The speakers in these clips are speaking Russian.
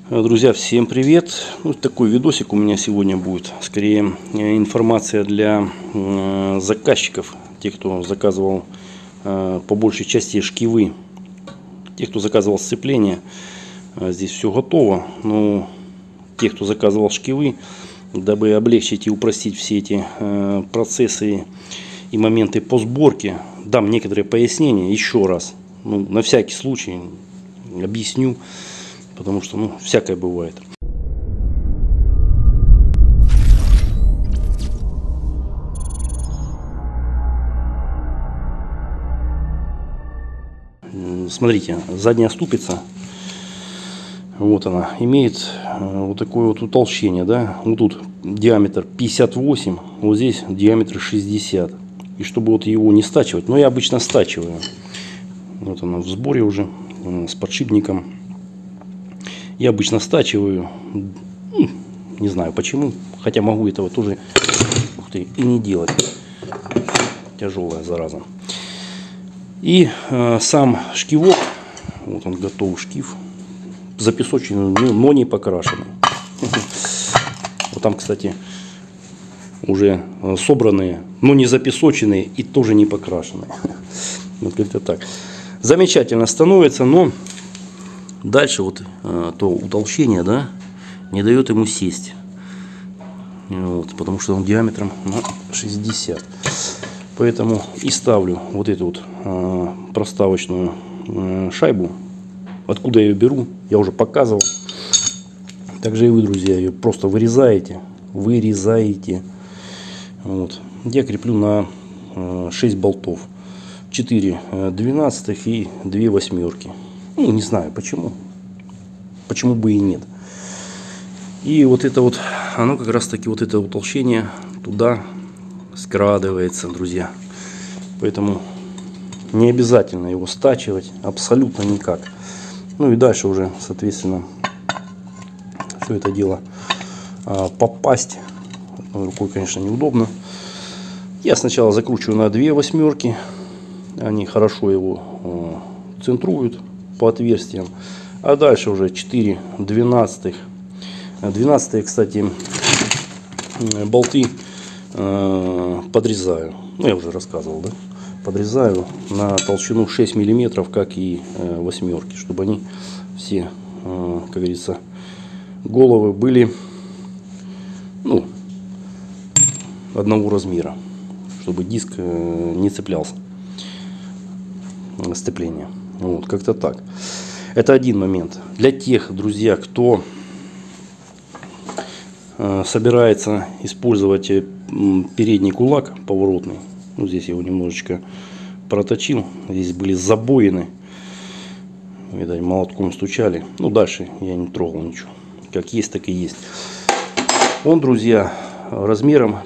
Друзья, всем привет! Такой видосик у меня сегодня будет. Скорее информация для заказчиков, тех, кто заказывал по большей части шкивы, тех, кто заказывал сцепление. Здесь все готово, но тех, кто заказывал шкивы, дабы облегчить и упростить все эти процессы и моменты по сборке, дам некоторые пояснения еще раз. На всякий случай объясню. Потому что, всякое бывает. Смотрите, задняя ступица, вот она, имеет вот такое вот утолщение, да. Вот тут диаметр 58, вот здесь диаметр 60. И чтобы вот его не стачивать, но я обычно стачиваю. Вот она в сборе уже, с подшипником. Я обычно стачиваю, не знаю почему, хотя могу этого тоже и не делать. Тяжелая зараза. И сам шкивок, вот он готовый шкив, запесоченный, но не покрашенный. Вот там, кстати, уже собранные, но не запесоченные и тоже не покрашенные. Вот как-то так. Замечательно становится, но дальше вот то утолщение, да, не дает ему сесть. Вот, потому что он диаметром 60. Поэтому и ставлю вот эту вот проставочную шайбу. Откуда я ее беру, я уже показывал. Также и вы, друзья, ее просто вырезаете. Вот. Я креплю на 6 болтов. 4 12 и 2 восьмерки. Не знаю почему. Почему бы и нет. И вот это вот, оно как раз таки, вот это утолщение туда скрадывается, друзья. Поэтому не обязательно его стачивать. Абсолютно никак. И дальше уже, соответственно, все это дело попасть одной рукой, конечно, неудобно. Я сначала закручиваю на 2 восьмерки. Они хорошо его центруют по отверстиям, а дальше уже 4 12. 12, кстати, болты подрезаю. Я уже рассказывал, да? Подрезаю на толщину 6 миллиметров, как и восьмерки, чтобы они все, как говорится, головы были одного размера, чтобы диск не цеплялся, сцепление. Вот, как-то так. Это один момент. Для тех, друзья, кто собирается использовать передний кулак поворотный. Здесь я его немножечко проточил. Здесь были забоины. Видать, молотком стучали. Дальше я не трогал ничего. Как есть, так и есть. Он, друзья, размером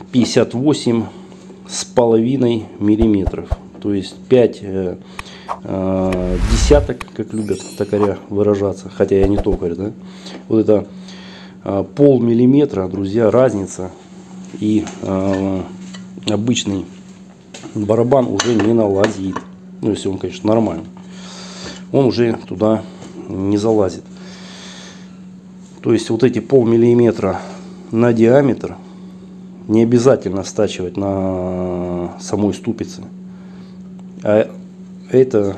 58,5 миллиметров. То есть 5 десяток, как любят токаря выражаться, хотя я не токарь, да? Вот это полмиллиметра, друзья, разница, и обычный барабан уже не налазит. Если он, конечно, нормальный, он уже туда не залазит. То есть вот эти полмиллиметра на диаметр не обязательно стачивать на самой ступице. А это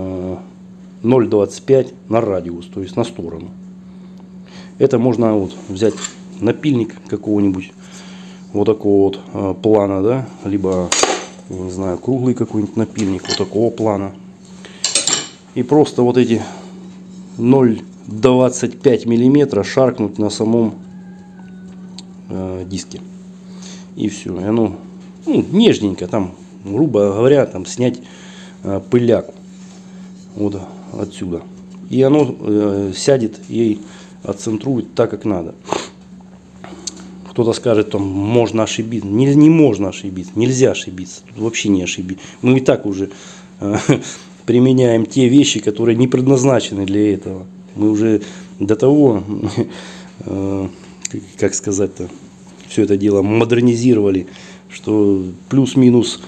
0,25 на радиус, то есть на сторону. Это можно вот взять напильник какого-нибудь вот такого вот плана, да, либо, не знаю, круглый какой-нибудь напильник вот такого плана. И просто вот эти 0,25 миллиметра шаркнуть на самом диске. И все. И оно нежненько там, грубо говоря, там снять пыляк вот отсюда, и оно сядет и отцентрует так, как надо. Кто-то скажет, там можно ошибиться. Не можно ошибиться, нельзя ошибиться, тут вообще не ошибиться. Мы и так уже применяем те вещи, которые не предназначены для этого. Мы уже до того, как сказать-то, все это дело модернизировали, что плюс-минус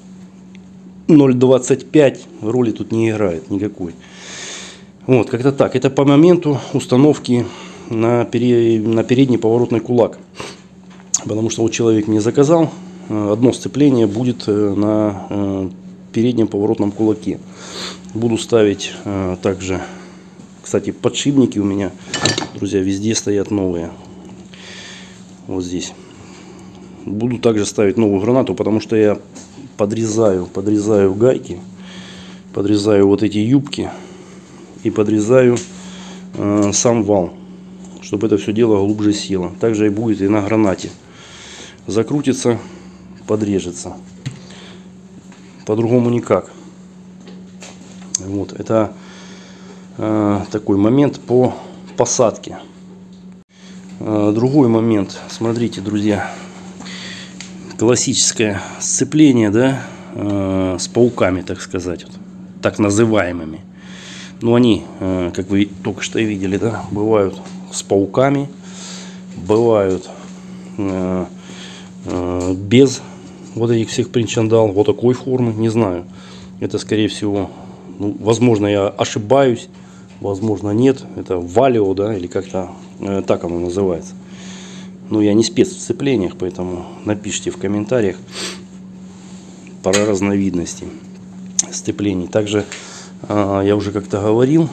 0,25 роли тут не играет никакой. Вот, как-то так. Это по моменту установки на передний поворотный кулак. Потому что вот человек мне заказал, одно сцепление будет на переднем поворотном кулаке. Буду ставить также, кстати, подшипники у меня, друзья, везде стоят новые. Вот здесь. Буду также ставить новую гранату, потому что я подрезаю гайки, подрезаю вот эти юбки и подрезаю сам вал, чтобы это все дело глубже село. Также и будет и на гранате. Закрутится, подрежется. По-другому никак. Вот, это такой момент по посадке. Другой момент, смотрите, друзья, классическое сцепление, да, с пауками, так сказать, вот, так называемыми. Ну, они, как вы только что видели, да, бывают с пауками, бывают без вот этих всех причиндал, вот такой формы, не знаю. Это, скорее всего, ну, возможно, я ошибаюсь, возможно, нет. Это валио, да, или как-то так оно называется. Но я не спец в сцеплениях, поэтому напишите в комментариях про разновидности сцеплений. Также я уже как-то говорил.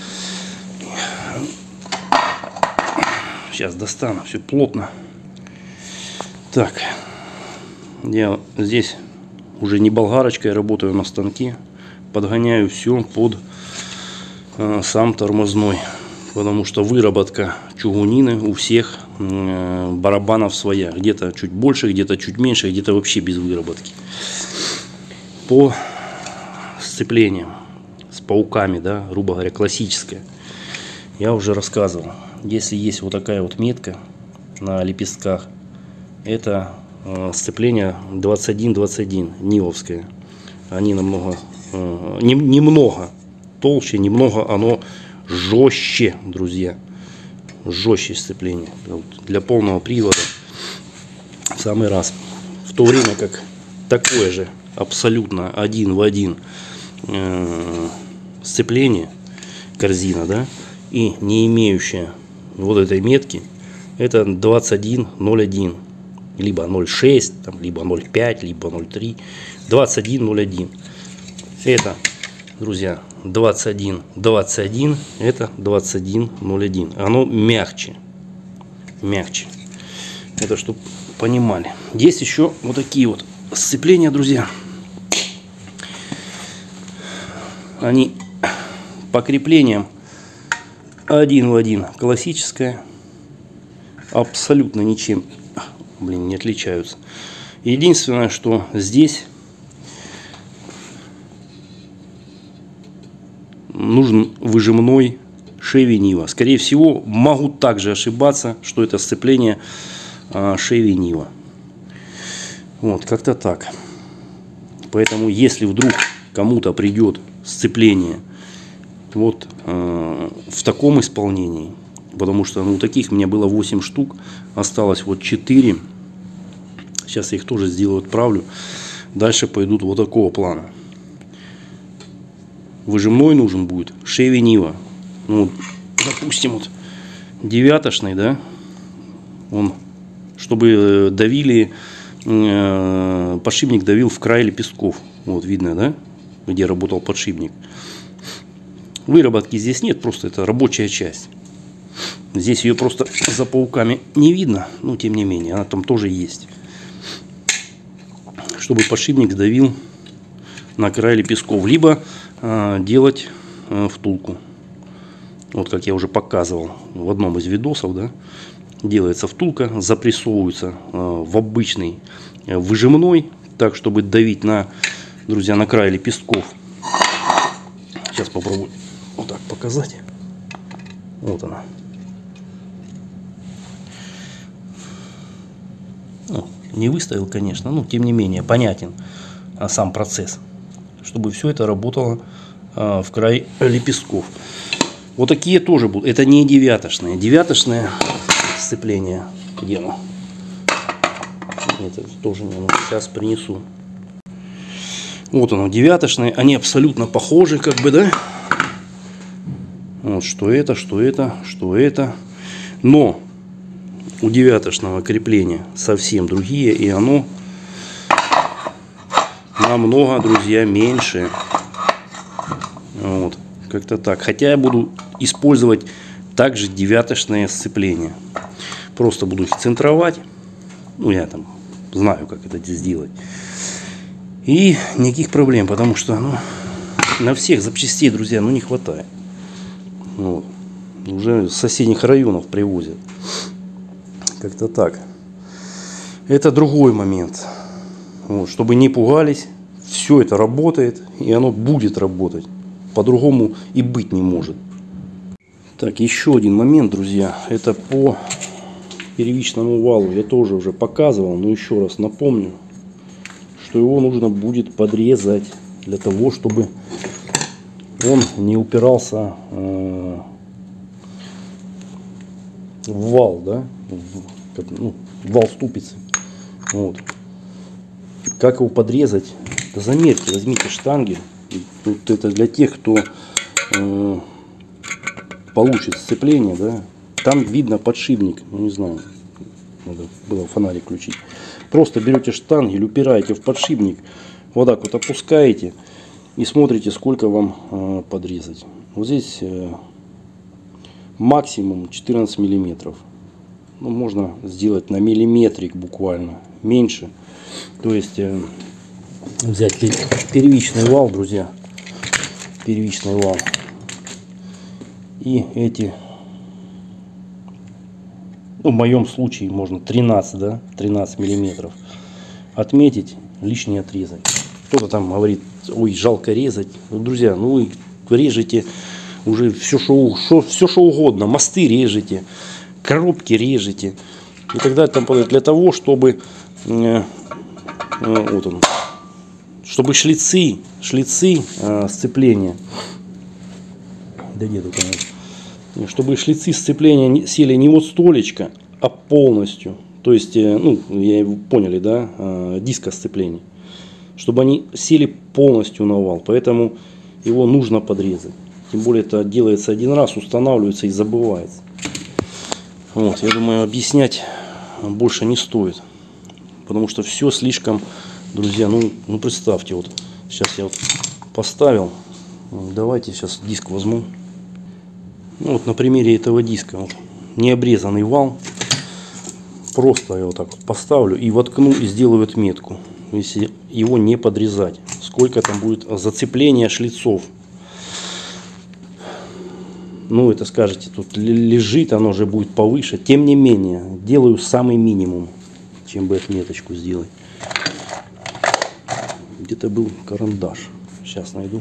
Сейчас достану, все плотно. Так, я здесь уже не болгарочкой работаю на станке, подгоняю все под сам тормозной, потому что выработка чугунины у всех барабанов своя, где-то чуть больше, где-то чуть меньше, где-то вообще без выработки. По сцеплениям с пауками, да, грубо говоря, классическое, я уже рассказывал. Если есть вот такая вот метка на лепестках, это сцепление 21-21 НИОвское. Они намного, немного толще, немного оно жестче, друзья. Жестче сцепление. Вот для полного привода в самый раз. В то время как такое же абсолютно один в один сцепление, корзина, да, и не имеющая вот этой метки, это 21.01. Либо 0.6, там, либо 0.5, либо 0.3. 21.01. Это, друзья, 21.21. Это 21.01. Оно мягче. Мягче. Это чтобы понимали. Есть еще вот такие вот сцепления, друзья. Они по креплениям один в один классическое. Абсолютно ничем, не отличаются. Единственное, что здесь нужен выжимной Chevy Niva. Скорее всего, могу также ошибаться, что это сцепление Chevy Niva. Вот, как-то так. Поэтому, если вдруг кому-то придет сцепление вот в таком исполнении, потому что ну, таких у меня было 8 штук, осталось вот 4. Сейчас я их тоже сделаю, отправлю. Дальше пойдут вот такого плана. Выжимной нужен будет Chevy Niva. Ну, допустим, вот девятошный, да, он, чтобы давили, подшипник давил в край лепестков. Вот видно, да, где работал подшипник. Выработки здесь нет, просто это рабочая часть. Здесь ее просто за пауками не видно, но тем не менее, она там тоже есть. Чтобы подшипник давил на край лепестков, либо делать втулку. Вот как я уже показывал в одном из видосов, да, делается втулка, запрессовывается в обычный выжимной, так чтобы давить на, друзья, на край лепестков. Сейчас попробую вот так показать. Вот она. Ну, не выставил, конечно, но тем не менее понятен сам процесс, чтобы все это работало в край лепестков. Вот такие тоже будут. Это не девятошные. Девятошное сцепление. Где оно? Это тоже не, сейчас принесу. Вот оно, девятошные. Они абсолютно похожи, как бы, да? Вот что это, что это, что это. Но у девяточного крепления совсем другие, и оно намного, друзья, меньше. Вот, как-то так. Хотя я буду использовать также девяточное сцепление. Просто буду их центровать. Ну, я там знаю, как это сделать. И никаких проблем, потому что на всех запчастей, друзья, не хватает. Вот. Уже с соседних районов привозят. Как-то так. Это другой момент. Вот. Чтобы не пугались, все это работает, и оно будет работать. По-другому и быть не может. Так, еще один момент, друзья. Это по первичному валу. Я тоже уже показывал, но еще раз напомню, что его нужно будет подрезать для того, чтобы он не упирался в вал, да, в вал ступицы. Вот. Как его подрезать? Да замерьте, возьмите штангель. Вот это для тех, кто получит сцепление, да. Там видно подшипник, не знаю, надо было фонарик включить. Просто берете штангель, упираете в подшипник, вот так вот опускаете и смотрите, сколько вам подрезать. Вот здесь максимум 14 миллиметров. Ну, можно сделать на миллиметрик буквально меньше. То есть взять первичный вал, друзья, первичный вал, и эти, в моем случае можно 13, да, 13 миллиметров отметить, лишнее отрезать. Кто-то там говорит, ой, жалко резать. Друзья, вы режете уже все, что угодно. Мосты режете, коробки режете и так далее. Там, для того, чтобы вот он, чтобы шлицы сцепления, да где тут они? Чтобы шлицы сцепления сели не вот столечко, а полностью. То есть, поняли, да, диска сцепления. Чтобы они сели полностью на вал. Поэтому его нужно подрезать. Тем более это делается один раз, устанавливается и забывается. Вот, я думаю, объяснять больше не стоит. Потому что все слишком, друзья, представьте, вот сейчас я вот поставил. Давайте сейчас диск возьму. Вот на примере этого диска. Вот, необрезанный вал. Просто я вот так вот поставлю и воткну и сделаю отметку. Если его не подрезать. Сколько там будет зацепления шлицов. Это скажете, тут лежит, оно же будет повыше. Тем не менее, делаю самый минимум, чем бы отметочку сделать. Где-то был карандаш. Сейчас найду.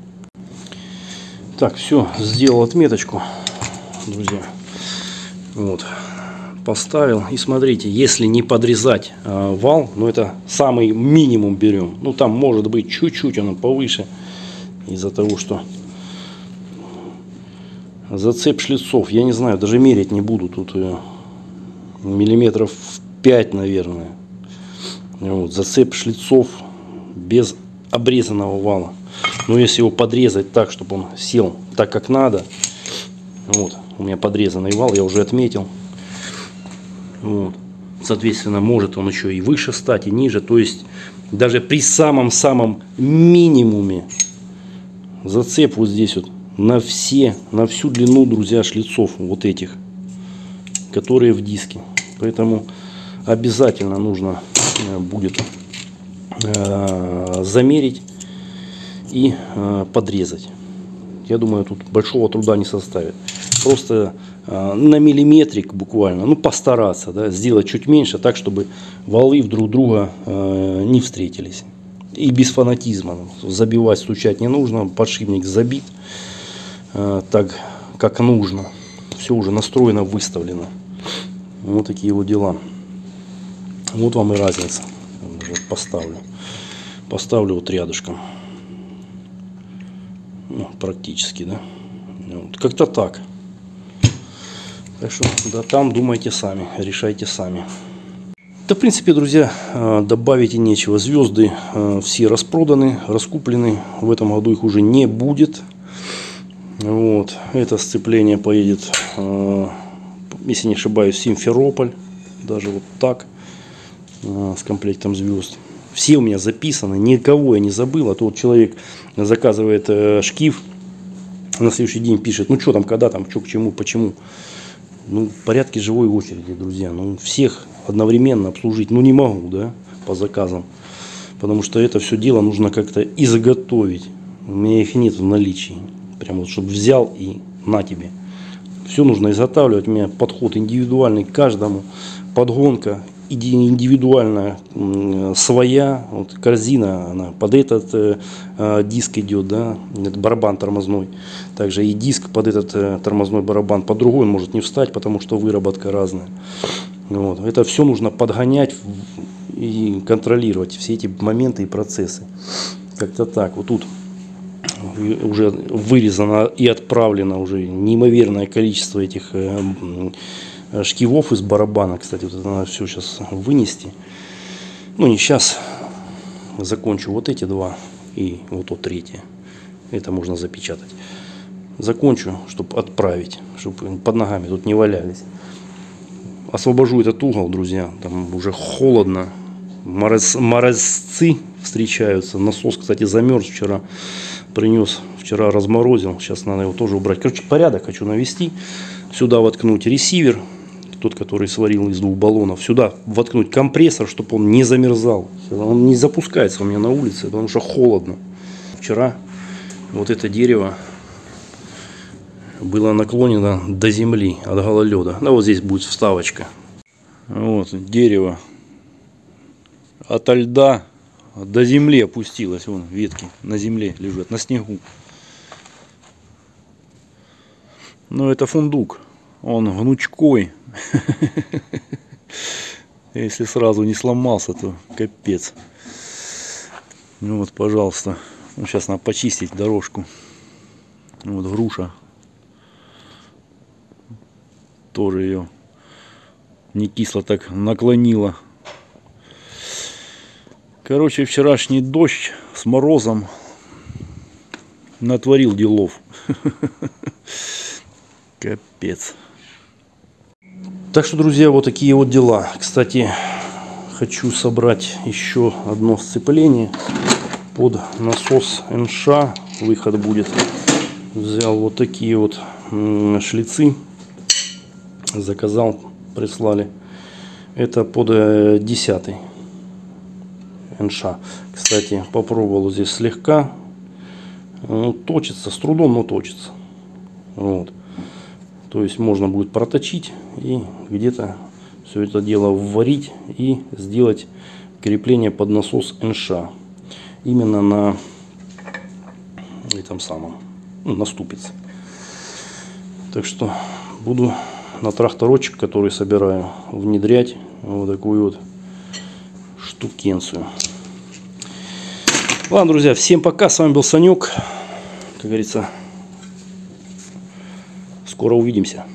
Так, все, сделал отметочку, друзья. Вот. Поставил. И смотрите, если не подрезать вал, это самый минимум берем. Там может быть чуть-чуть оно повыше. Из-за того, что зацеп шлицов, я не знаю, даже мерить не буду. Тут миллиметров 5, наверное. Вот, зацеп шлицов без обрезанного вала. Но если его подрезать так, чтобы он сел так, как надо. Вот, у меня подрезанный вал, я уже отметил. Вот. Соответственно, может он еще и выше стать, и ниже. То есть, даже при самом-самом минимуме зацеп вот здесь вот на всю длину, друзья, шлицов вот этих, которые в диске. Поэтому обязательно нужно будет замерить и подрезать. Я думаю, тут большого труда не составит. Просто на миллиметрик буквально, постараться, да, сделать чуть меньше, так, чтобы валы друг друга не встретились. И без фанатизма. Забивать, стучать не нужно. Подшипник забит так, как нужно. Все уже настроено, выставлено. Вот такие вот дела. Вот вам и разница. Даже поставлю вот рядышком. Практически, да. Вот. Как-то так. Так что, да, там думайте сами, решайте сами. Да, в принципе, друзья, добавить и нечего. Звезды все распроданы, раскуплены. В этом году их уже не будет. Вот. Это сцепление поедет если не ошибаюсь, Симферополь. Даже вот так. С комплектом звезд. Все у меня записаны, никого я не забыл. А то вот человек заказывает шкив, на следующий день пишет, ну что там, когда там, что к чему, почему. Ну, в порядке живой очереди, друзья. Ну, всех одновременно обслужить, ну, не могу, да, по заказам. Потому что это все дело нужно как-то изготовить. У меня их нет в наличии. Прям вот, чтобы взял и на тебе. Все нужно изготавливать. У меня подход индивидуальный к каждому. Подгонка индивидуальная, своя. Вот корзина, она под этот диск идет, да, это барабан тормозной. Также и диск под этот тормозной барабан. Под другой он может не встать, потому что выработка разная. Вот. Это все нужно подгонять и контролировать, все эти моменты и процессы. Как-то так. Вот тут уже вырезано и отправлено уже неимоверное количество этих шкивов из барабана. Кстати, вот это надо все сейчас вынести. Ну, не сейчас. Закончу вот эти два и вот то третье. Это можно запечатать. Закончу, чтобы отправить, чтобы под ногами тут не валялись. Освобожу этот угол, друзья. Там уже холодно. Морозцы встречаются. Насос, кстати, замерз вчера. Принес, вчера разморозил. Сейчас надо его тоже убрать. Короче, порядок хочу навести. Сюда воткнуть ресивер. Тот, который сварил из 2 баллонов. Сюда воткнуть компрессор, чтобы он не замерзал. Он не запускается у меня на улице, потому что холодно. Вчера вот это дерево было наклонено до земли, от гололеда. Да, вот здесь будет вставочка. Вот дерево ото льда до земли опустилось. Вон ветки на земле лежат, на снегу. Но это фундук. Он гнучкой. Если сразу не сломался, то капец. Ну вот, пожалуйста. Ну, сейчас надо почистить дорожку. Вот груша. Тоже ее не кисло так наклонила. Короче, вчерашний дождь с морозом натворил делов. Капец. Так что, друзья, вот такие вот дела. Кстати, хочу собрать еще одно сцепление под насос НШ. Выход будет. Взял вот такие вот шлицы. Заказал, прислали. Это под 10-й НШ. Кстати, попробовал здесь слегка. Точится, с трудом, но точится. Вот. То есть можно будет проточить и где-то все это дело вварить и сделать крепление под насос НШ. Именно на этом самом, на ступице. Так что буду на тракторочек, который собираю, внедрять вот такую вот штукенцию. Ладно, друзья, всем пока. С вами был Санек. Как говорится, скоро увидимся.